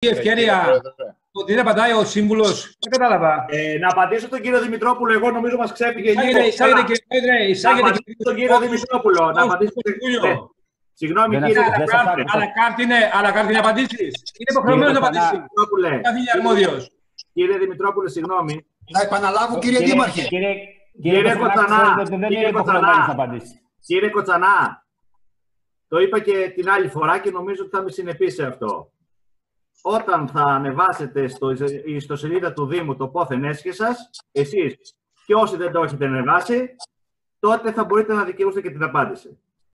ευκαιρία ότι δεν απαντάει ο σύμβουλος. Δεν κατάλαβα. Να απαντήσω τον κύριο Δημητρόπουλο. Εγώ νομίζω μας ξέφυγε λίγο. Εισάγεται κύριε Πρόεδρε. Εισάγεται τον κύριο Δημητρόπουλο. Να απαντήσω. Συγγνώμη κύριε. Αλλά κάρτη απαντήσεις. Είναι υποχρεωμένος να απαντήσει. Καθήλια αρμόδιος. Κύριε Δημητρόπουλε, συγγνώμη. Να επαναλάβω, κύριε Δήμαρχε. Κύριε Κοτσανά, το είπα και την άλλη φορά και νομίζω ότι θα με συνεπεί σε αυτό. Όταν θα ανεβάσετε στο ιστοσελίδα του Δήμου το πόθεν έσχε σας, εσείς και όσοι δεν το έχετε ανεβάσει, τότε θα μπορείτε να δικαιούστε και την απάντηση.